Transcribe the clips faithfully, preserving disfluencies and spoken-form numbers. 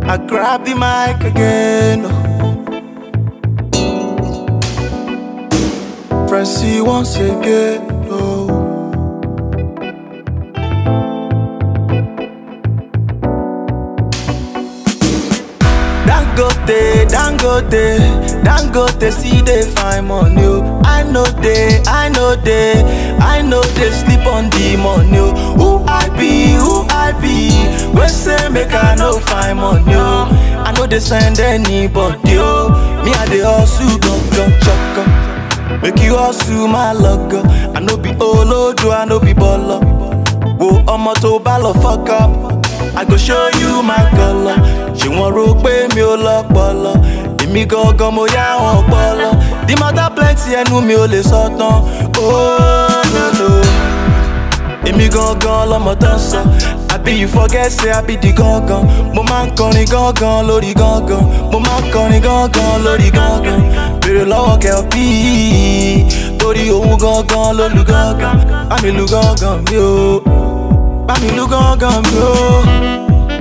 I grab the mic again. Frenzy once again. Oh. Dangote, Dangote, Dangote, see they find money. I know they, I know they, I know they sleep on the money. Who I be, who I be, when say make I no find money. I know they send anybody. Me I dey hustle, gun gun chaka. Make you hustle my luck. I know be olodo, I know be baller. Wo omo to balo fuck up. I go show you my color. She want ro pe mi o lopolo. Emi gangan mo ya won polo. The matter plenty enu mi o le so tan. Oh no no. Emi gangan lomo tan so. I be you forget say I be the gangan. Mo man kọrin gangan lórí gangan. Mo man kọrin gangan lórí gangan. Bèrè lọ́wọ́ Kel P. Torí ohun gangan ló lu gangan. Bá mi lu gangan mi o. Bá mi lu gangan mi o.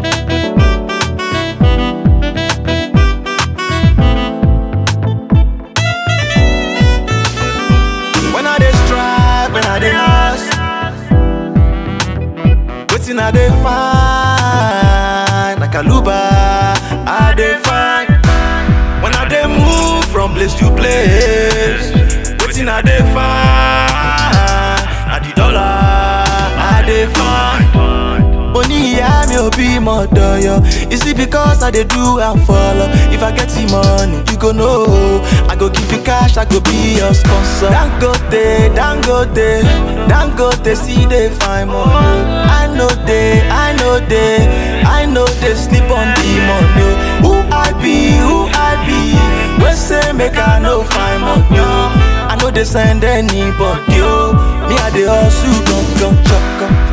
Waiting I dey find like a luba, I dey find. When I dey move from place to place, waiting I dey find. At the dollar, I dey find. Money yeah me obi mother yo. Is it because I dey do and follow? If I get the money, you go know. I go give you cash, I go be your sponsor. Dangote, Dangote, Dangote, see they find money. I know they, I know they, I know they sleep on the money. Who I be, who I be, when say make I no find money. I know they send anybody. Me I dey hustle, gun gun chaka.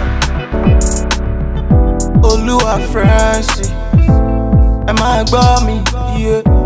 Oluwa Frenzy, am I gbọ́ mi? Yeah.